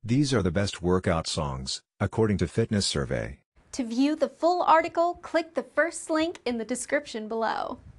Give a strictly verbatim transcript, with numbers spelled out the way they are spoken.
These are the best workout songs, according to Fitness Survey. To view the full article, click the first link in the description below.